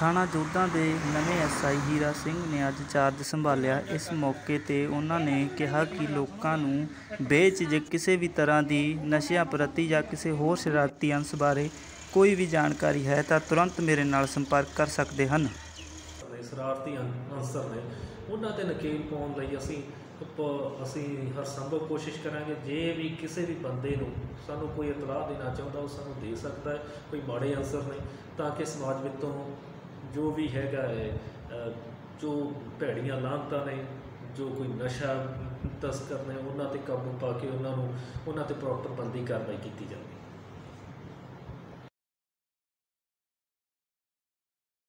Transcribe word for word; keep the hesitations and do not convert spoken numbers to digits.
ਥਾਣਾ ਜੋਧਾਂ ਦੇ ਨਵੇਂ ਐਸ ਆਈ ਹੀਰਾ ਸਿੰਘ ਨੇ ਅੱਜ ਚਾਰਜ ਸੰਭਾਲਿਆ। ਇਸ ਮੌਕੇ 'ਤੇ ਉਹਨਾਂ ਨੇ ਕਿਹਾ ਕਿ ਲੋਕਾਂ ਨੂੰ ਬੇਝਿਜਕ ਕਿਸੇ ਵੀ ਤਰ੍ਹਾਂ ਦੀ ਨਸ਼ਿਆਂ ਪ੍ਰਤੀ ਜਾਂ ਕਿਸੇ ਹੋਰ ਸ਼ਰਾਰਤੀ ਅੰਸ ਬਾਰੇ ਕੋਈ ਵੀ ਜਾਣਕਾਰੀ ਹੈ ਤਾਂ ਤੁਰੰਤ ਮੇਰੇ ਨਾਲ ਸੰਪਰਕ ਕਰ ਸਕਦੇ ਹਨ। ਸ਼ਰਾਰਤੀ ਅਨਸਰ ਨੇ ਉਹਨਾਂ 'ਤੇ ਨਕੇਲ ਪਾਉਣ ਲਈ ਅਸੀਂ ਅਸੀਂ ਹਰ ਸੰਭਵ ਕੋਸ਼ਿਸ਼ ਕਰਾਂਗੇ। ਜੇ ਵੀ ਕਿਸੇ ਵੀ ਬੰਦੇ ਨੂੰ ਸਾਨੂੰ ਕੋਈ ਇਤਲਾਹ ਦੇਣਾ ਚਾਹੁੰਦਾ ਉਹ ਸਾਨੂੰ ਦੇ ਸਕਦਾ ਹੈ। ਕੋਈ ਮਾੜੇ ਅਨਸਰ ਨੇ ਤਾਂ ਕਿ ਸਮਾਜ ਵਿੱਚੋਂ ਜੋ ਵੀ ਹੈਗਾ ਹੈ ਜੋ ਭੈੜੀਆਂ ਲਾਹਨਤਾਂ ਨੇ ਜੋ ਕੋਈ ਨਸ਼ਾ ਤਸਕਰ ਨੇ ਉਹਨਾਂ 'ਤੇ ਕਾਬੂ ਪਾ ਕੇ ਉਹਨਾਂ ਨੂੰ ਉਹਨਾਂ 'ਤੇ ਪ੍ਰੋਪਰ ਬੰਦੀ ਕਾਰਵਾਈ ਕੀਤੀ ਜਾਵੇ।